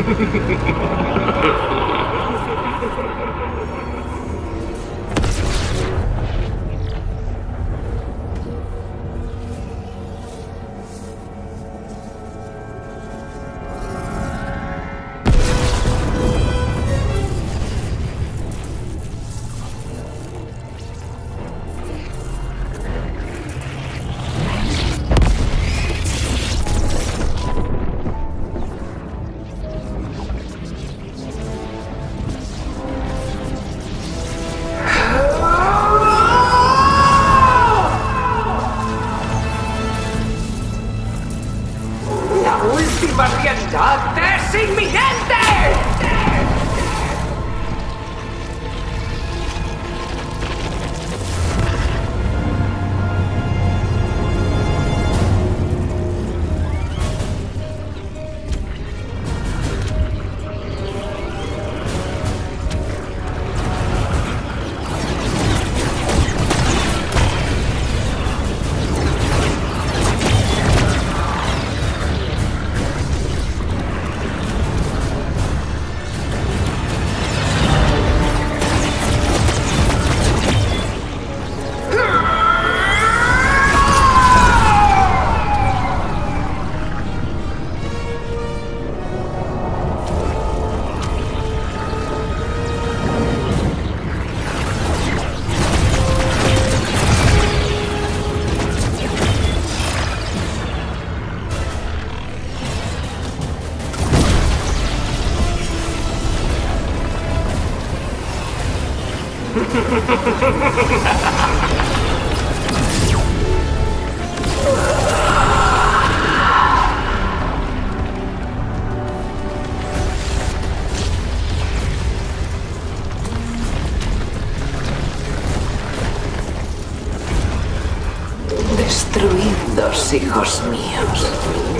¡Es inminente! Destruidlos, hijos míos.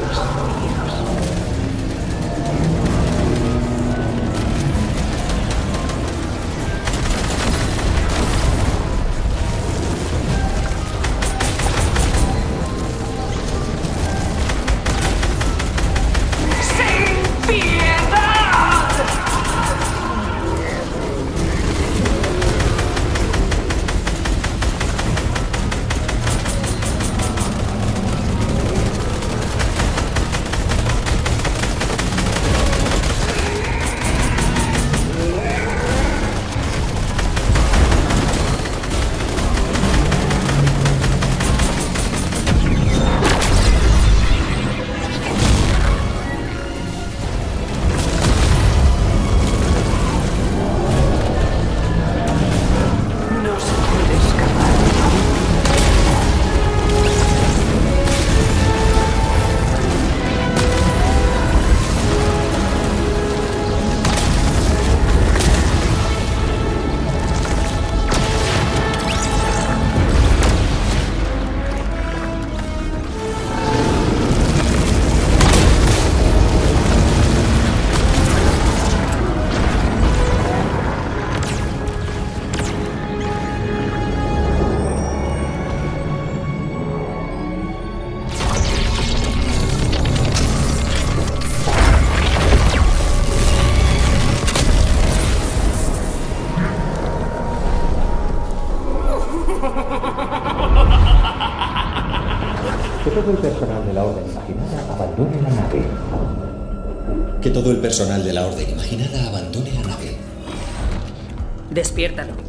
Que todo el personal de la Orden Imaginada abandone la nave. Que todo el personal de la Orden Imaginada abandone la nave. Despiértalo.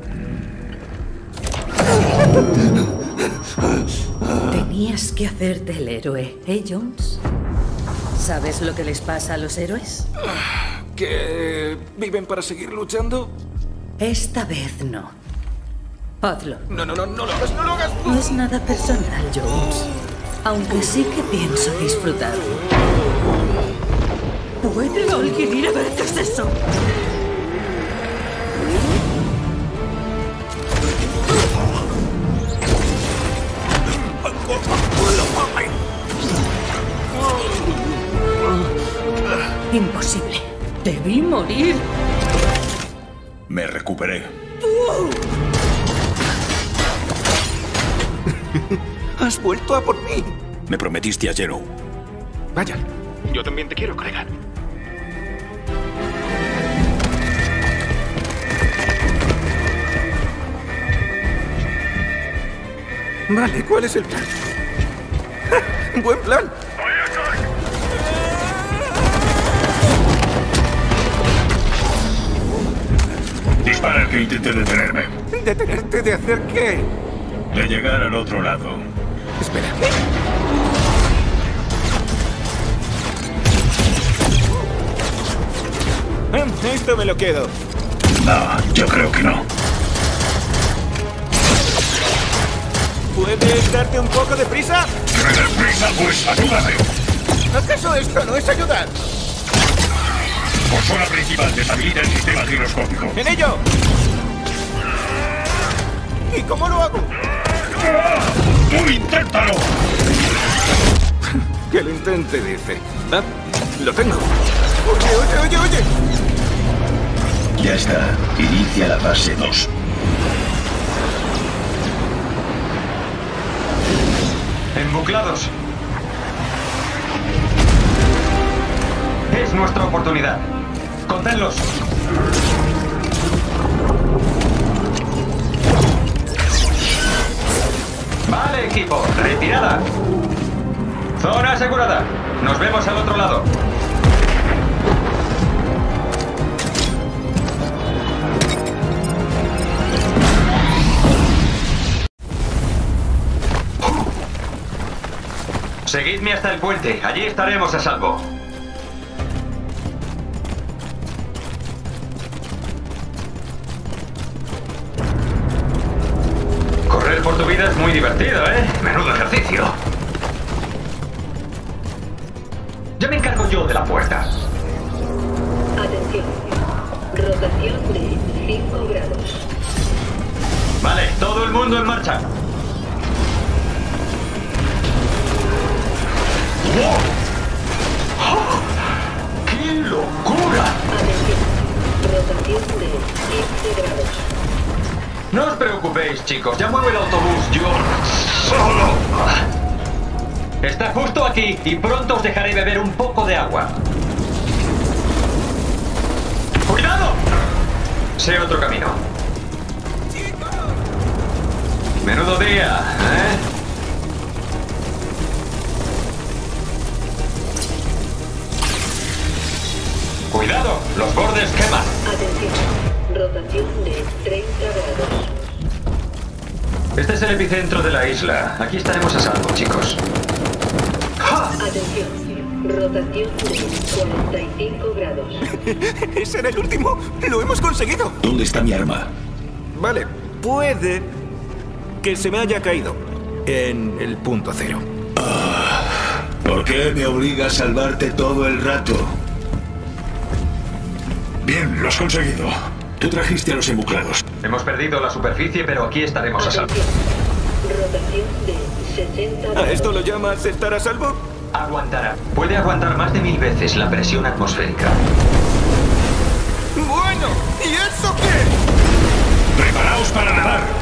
Tenías que hacerte el héroe, ¿eh, Jones? ¿Sabes lo que les pasa a los héroes? ¿Que viven para seguir luchando? Esta vez no. Hazlo. No lo hagas, no lo hagas. No es nada personal, Jones. Aunque sí que pienso disfrutarlo. ¿Puede alguien ir a ver qué es eso? Imposible. Debí morir. Me recuperé. Has vuelto a por mí. Me prometiste a Zero. Vaya, yo también te quiero, colega. Vale, ¿cuál es el plan? Buen plan. Dispara al que intente detenerme. ¿Detenerte de hacer qué? De llegar al otro lado. Espera. Esto me lo quedo. No, yo creo que no. ¿Puedes darte un poco de prisa? ¿Tienes prisa? Pues ayúdame. ¿Acaso esto no es ayudar? Consola principal, deshabilita el sistema giroscópico. ¡En ello! ¿Y cómo lo hago? ¡Tú inténtalo! Que lo intente, dice. Ah, lo tengo. Oye. Ya está. Inicia la fase 2. Embuclados. Es nuestra oportunidad. Contenlos. Vale, equipo. Retirada. Zona asegurada. Nos vemos al otro lado. Seguidme hasta el puente. Allí estaremos a salvo. Correr por tu vida es muy divertido, ¿eh? Menudo ejercicio. Ya me encargo yo de la puerta. Atención. Rotación de 5 grados. Vale, todo el mundo en marcha. ¡Wow! ¡Oh! ¡Qué locura! Atención. Rotación de 15 grados. No os preocupéis, chicos. Ya muevo el autobús yo solo. Está justo aquí y pronto os dejaré beber un poco de agua. ¡Cuidado! Sé otro camino. Menudo día, ¿eh? ¡Cuidado! ¡Los bordes queman! Atención. Rotación de 30 grados. Este es el epicentro de la isla. Aquí estaremos a salvo, chicos. ¡Ja! Atención. Rotación de 45 grados. ¿Ese era el último? ¡Lo hemos conseguido! ¿Dónde está mi arma? Vale, puede que se me haya caído en el punto cero. ¿Por qué me obliga a salvarte todo el rato? Bien, lo has conseguido. Tú trajiste a los embuclados. Hemos perdido la superficie, pero aquí estaremos a salvo. Rotación de 60 grados. ¿A esto lo llamas estar a salvo? Aguantará. Puede aguantar más de 1000 veces la presión atmosférica. Bueno, ¿y eso qué? ¡Preparaos para nadar!